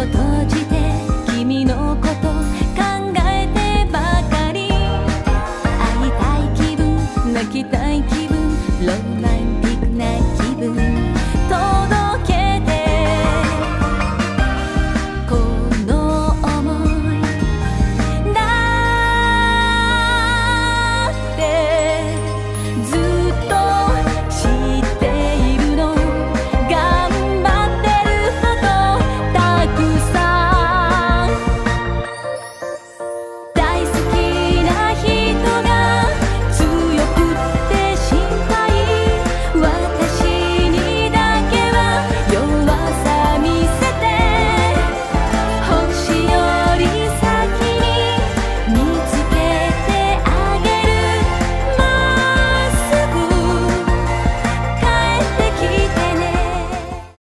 を閉じて君のこと考えてばかり。会いたい気分、泣きたい気分、ロマンティックな